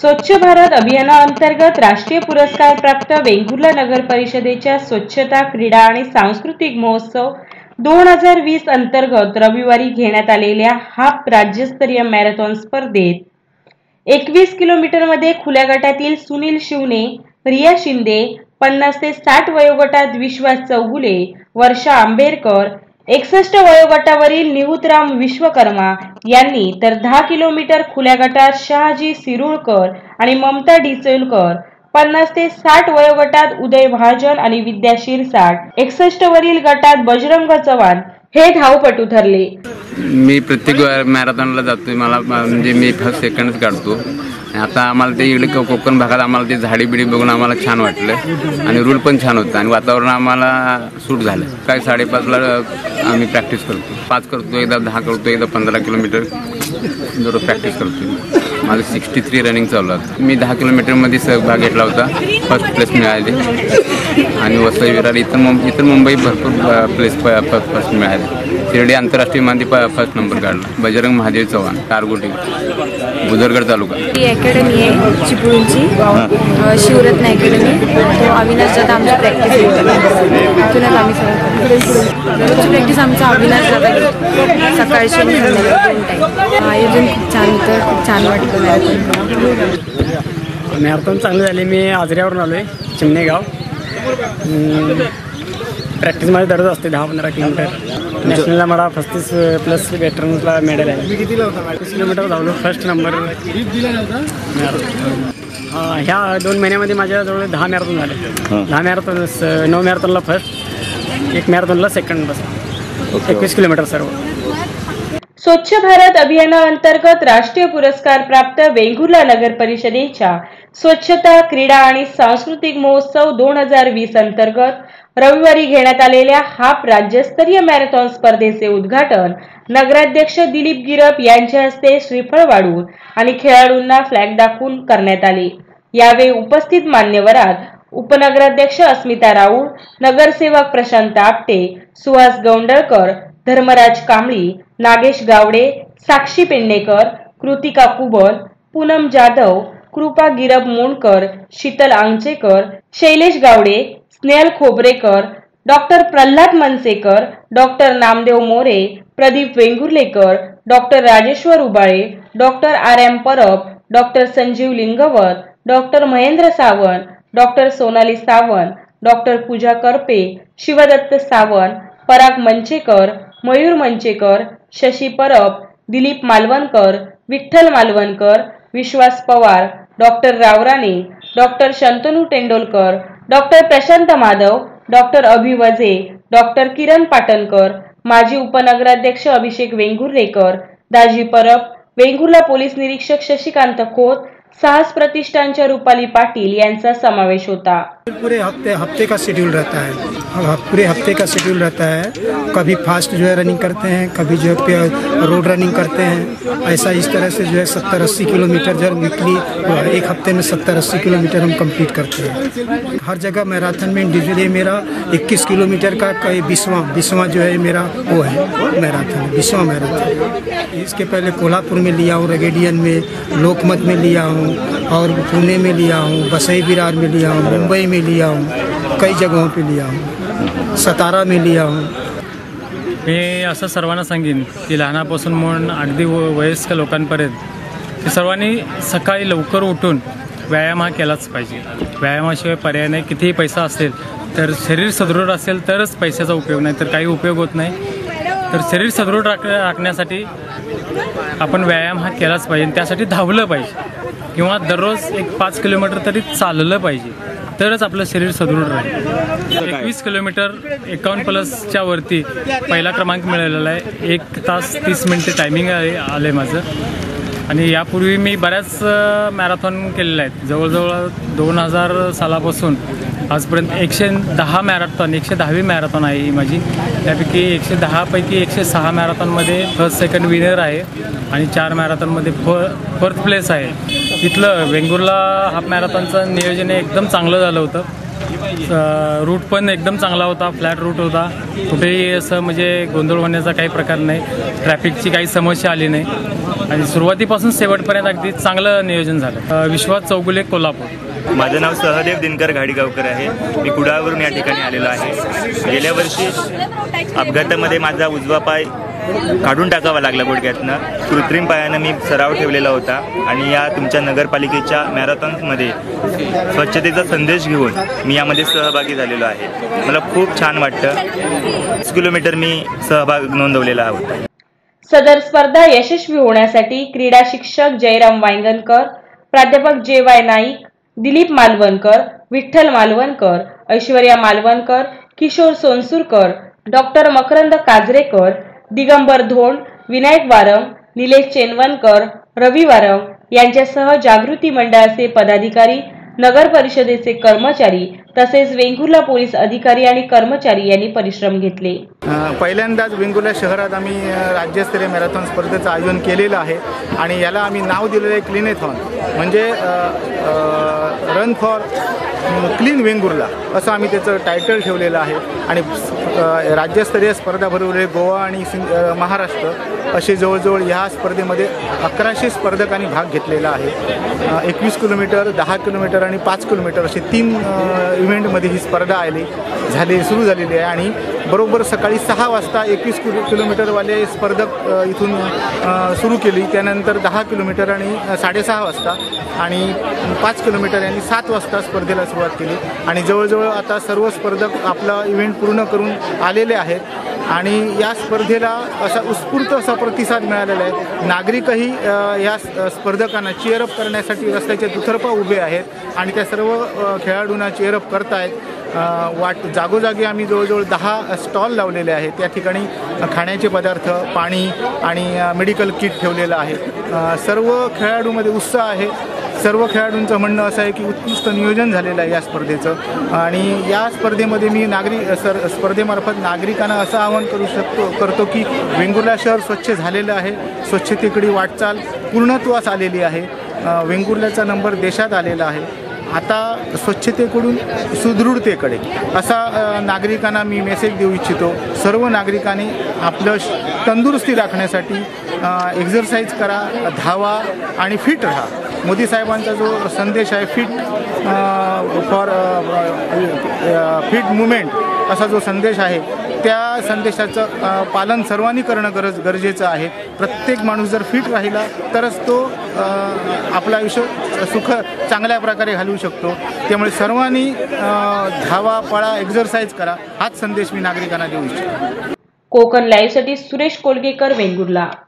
स्वच्छ भारत अभियानाअंतर्गत राष्ट्रीय पुरस्कार प्राप्त वेंगुर्ला नगर परिषदेच्या स्वच्छता क्रीडा आणि सांस्कृतिक महोत्सव 2020 अंतर्गत रविवारी घेण्यात आलेल्या हाफ राज्यस्तरीय मॅरेथॉन स्पर्धेत 21 किलोमीटरमध्ये खुल्या गटातील सुनील शिवणे, रिया शिंदे, 50 ते 60 वयोगटात विश्वास चौगुले, वर्षा आंबेरकर, 61 वयोगटावरील निहुतराम विश्वकर्मा यांनी तर 10 किलोमीटर खुल्या गटात शहाजी सिरुळकर आणि ममता डिचोलकर, 50 ते 60 वयोगटात उदय महाजन आणि विद्या शिरसाट, 61 वरील गटात बजरंग चव्हाण हे धावपटू ठरले। मी प्रत्येक मॅरेथॉनला जातोय, मला म्हणजे मी फर्स्ट सेकंडच काढतो। आता आम्हाला ते इकडे कोकण भागात आम्हाला ते झाडी बिडी बघून आम्हाला छान वाटलं आणि रूल पण छान होता आणि वातावरण आम्हाला सूट झालं। काय 5:30ला आम्ही प्रॅक्टिस करतो, 5 करतो, एकदा 10 करतो, एकदा 15 किलोमीटर दररोज प्रॅक्टिस करतो। माझं 63 रनिंग चालू आहे। मी 10 किलोमीटरमध्ये सहभाग घेतला होता, फर्स्ट प्लेस मिळाली आणि वसई विरार इतर मुंबई भरपूर प्लेस फर्स्ट मिळाले। शिर्डी आंतरराष्ट्रीय मध्ये फर्स्ट नंबर काढला। बजरंग महादेव चव्हाण, कारगोटी, बुदरगड तालुका। ही अकॅडमी आहे चिपळूणची, शिवरत्न अकॅडमी। तो अविनाश दादा आमची प्रॅक्टिस इथूनच आम्ही दररोजची प्रॅक्टिस आमचा अविनाश दादा घेतो, सकाळची आणि संध्याकाळी 2 टाईम। आयोजन खूप छान होतं, खूप छान वाटतं मॅरेथॉन चांगली झाली। मी आजऱ्यावरून आलो आहे, चिमणेगाव। प्रॅक्टिसमध्ये दररोज असते 10-15 किलोमीटर। नॅशनलला मला 35+ वेटरन्सला मेडल आहे। 30 किलोमीटर धावलो, फर्स्ट नंबर। ह्या 2 महिन्यामध्ये माझ्याजवळ 10 मॅरेथॉन झाले। 10 मॅरेथॉन, 9 मॅरेथॉनला फर्स्ट, 1 मॅरेथॉनला सेकंड बस। 21 किलोमीटर सर्व। स्वच्छ भारत अभियानाअंतर्गत राष्ट्रीय पुरस्कार प्राप्त वेंगुर्ला नगर परिषदेच्या स्वच्छता क्रीडा आणि सांस्कृतिक महोत्सव 2020 अंतर्गत रविवारी घेण्यात आलेल्या हाफ राज्यस्तरीय मॅरेथॉन स्पर्धेचे उद्घाटन नगराध्यक्ष दिलीप गिरप यांच्या हस्ते श्रीफळ वाढून आणि खेळाडूंना फ्लॅग दाखवून करण्यात आले। यावेळी उपस्थित मान्यवरात उपनगराध्यक्ष अस्मिता राऊळ, नगरसेवक प्रशांत आपटे, सुहास गौंडळकर, धर्मराज कांबळी, नागेश गावडे, साक्षी Pednekar, Kritika Kubal, Poonam Jadhav, Krupa Girap Mondkar, Sheetal Angchekar, Shailesh Gawde, Snehal Khobrekar, doctor Pralhad Mansekar, doctor Namdev More, Pradeep Vengurlekar, doctor Rajeshwar Ubale, doctor R M. Parab, doctor Sanjeev Lingwat, doctor Mahendra Sawant, doctor Sonali Sawant, doctor Pooja Karpe, Shivdatt Sawant, Parag Manchekar, Mayur Manchekar, Shashi Parab, Dilip Malvankar, Vitthal Malvankar, Vishwas Pawar, doctor Ravrane, doctor Shantanu Tendolkar, doctor Prashant Madhav, doctor Abhi Vaje, doctor Kiran Patankar, माजी उपनगराध्यक्ष अभिषेक वेंगुर्लेकर, दाजी परब, वेंगुर्ला पोलीस निरीक्षक शशिकांत खोत, साहस प्रतिष्ठानच्या रुपाली पाटील यांचा समावेश होता। पूरे हफ्ते का शेड्यूल रहता है, पूरे हफ्ते का शेड्यूल रहता है। कभी फास्ट जो है रनिंग करते हैं, कभी जो है रोड रनिंग करते हैं। ऐसा इस तरह से जो है 70-80 किलोमीटर जो वीकली, एक हफ्ते में 70-80 किलोमीटर हम कंप्लीट करते हैं। हर जगह मैराथन में इंडिविजुअली मेरा 21 किलोमीटर का 20वां जो है मेरा वो है मैराथन, 20वां मैराथन। इसके पहले कोल्हापुर में लिया हूँ, रेगेडियन में, लोकमत में लिया हूँ और पुणे में लिया हूँ, वसई विरार में लिया हूँ, मुंबई में लिया हूँ, कई जगहों पे लिया हूँ, सतारा में लिया हूँ। मी असं सर्वांना सांगेन की लहानापासून म्हणून अगदी वयस्क लोकांपर्यंत की सर्वांनी सकाळी लवकर उठून व्यायाम हा केलाच पाहिजे। व्यायामाशिवाय पर्याय नाही। कितीही पैसा असेल तर शरीर सदृढ असेल तरच पैशाचा उपयोग, नाही तर काही उपयोग होत नाही। तर शरीर सदृढ राखण्यासाठी आपण व्यायाम हा केलाच पाहिजे। त्यासाठी धावलं पाहिजे किंवा दररोज 5 किलोमीटर तरी चाललं पाहिजे, तरच आपलं शरीर सदृढ राहील। 21 किलोमीटर 51+ वरती पहिला क्रमांक मिळालेला आहे। 1 तास 30 मिनिटे टायमिंग आले माझं। आणि यापूर्वी मी बऱ्याच मॅरेथॉन केलेल्या आहेत। जवळजवळ 2000 सालापासून आजपर्यंत 110 मॅरेथॉन, 110वी मॅरेथॉन आहे ही माझी। त्यापैकी 110 पैकी 106 मॅरेथॉनमध्ये फर्स्ट सेकंड विनर आहे आणि 4 मॅरेथॉनमध्ये फोर्थ प्लेस आहे। इथलं वेंगुर्ला हाफ मॅरेथॉनचं नियोजन एकदम चांगलं झालं होतं। रूट पण एकदम चांगला होता, फ्लॅट रूट होता, कुठेही असं म्हणजे गोंधळ होण्याचा काही प्रकार नाही, ट्रॅफिकची काही समस्या आली नाही आणि सुरुवातीपासून शेवटपर्यंत अगदी चांगलं नियोजन झालं. विश्वास चौगुले, कोल्हापूर. माझं नाव सहदेव दिनकर घाडीगावकर आहे. मी कुडाळवरून या ठिकाणी आलेलो आहे. गेल्या वर्षी अपघातामध्ये माझा उजवा पाय काढून टाकावा लागला गुडघ्यातनं. कृत्रिम पायानं मी सराव ठेवलेला होता आणि या तुमच्या नगरपालिकेच्या मॅरेथॉनमध्ये स्वच्छतेचा संदेश घेऊन मी यामध्ये सहभागी झालेलो आहे. मला खूप छान वाटतं. 6 किलोमीटर मी सहभाग नोंदवलेला होता. सदर स्पर्धा यशस्वी होण्यासाठी क्रीडा शिक्षक जयराम वांगणकर, प्राध्यापक JY नाईक, दिलीप मालवणकर, विठ्ठल मालवणकर, ऐश्वर्या मालवणकर, किशोर सोनसुरकर, डॉक्टर मकरंद काजरेकर, दिगंबर धोंड, विनायक वारम, निलेश चेनवनकर, रवी वारम यांच्यासह जागृती मंडळाचे पदाधिकारी, नगर परिषदेचे कर्मचारी तसेच वेंगुर्ला पोलीस अधिकारी आणि कर्मचारी यांनी परिश्रम घेतले. पहिल्यांदाच वेंगुर्ला शहरात आम्ही राज्यस्तरीय मॅरेथॉन स्पर्धेचं आयोजन केलेलं आहे आणि याला आम्ही नाव दिलेलं आहे क्लीनेथॉन, म्हणजे रन फॉर क्लीन वेंगुर्ला असं आम्ही त्याचं टायटल ठेवलेलं आहे. आणि राज्यस्तरीय स्पर्धा भरवलेले गोवा आणि महाराष्ट्र असे जवळजवळ ह्या स्पर्धेमध्ये 1100 स्पर्धकांनी भाग घेतलेला आहे. 21 किलोमीटर, 10 किलोमीटर आणि 5 किलोमीटर असे 3 इव्हेंटमध्ये ही स्पर्धा सुरू झालेली आहे. आणि बरोबर सकाळी 6 वाजता 21 किलोमीटरवाले स्पर्धक इथून सुरू केली. त्यानंतर 10 किलोमीटर आणि 6:30 वाजता आणि 5 किलोमीटर यांनी 7 वाजता स्पर्धेला सुरुवात केली. आणि जवळजवळ आता सर्व स्पर्धक आपला इव्हेंट पूर्ण करून आलेले आहेत आणि या स्पर्धेला असा उत्स्फूर्त असा प्रतिसाद मिळालेला आहे. नागरिकही या स्पर्धकांना चीअरअप करण्यासाठी रस्त्याच्या दुतर्फा उभे आहेत आणि त्या सर्व खेळाडूंना चीअरअप करतायत. जागोजागी आम्ही जवळजवळ 10 स्टॉल लावलेले आहेत. त्या ठिकाणी खाण्याचे पदार्थ, पाणी आणि मेडिकल किट ठेवलेलं आहे. सर्व खेळाडूमध्ये उत्साह आहे. सर्व खेळाडूंचं म्हणणं असं आहे की उत्कृष्ट नियोजन झालेलं आहे या स्पर्धेचं. आणि या स्पर्धेमध्ये मी स्पर्धेमार्फत नागरिकांना असं आवाहन करतो की वेंगुर्ला शहर स्वच्छ झालेलं आहे. स्वच्छतेकडे वाटचाल पूर्णत्वास आलेली आहे. वेंगुर्ल्याचा नंबर देशात आलेला आहे. आता स्वच्छतेकडून सुदृढतेकडे असा नागरिकांना मी मेसेज देऊ इच्छितो. सर्व नागरिकांनी आपलं तंदुरुस्ती राखण्यासाठी एक्झरसाईज करा, धावा आणि फिट राहा. मोदी साहेबांचा जो संदेश आहे फिट मुवमेंट असा जो संदेश आहे त्या संदेशाचं पालन सर्वांनी करणं गरजेचं आहे. प्रत्येक माणूस जर फिट राहिला तरच तो आपलं आयुष्य चांगल्या प्रकारे घालवू शकतो. त्यामुळे सर्वांनी धावा, पळा, एक्झरसाईज करा हाच संदेश मी नागरिकांना देऊ इच्छितो. कोकण लाईव्हसाठी सुरेश कोलगेकर, वेंगुर्ला.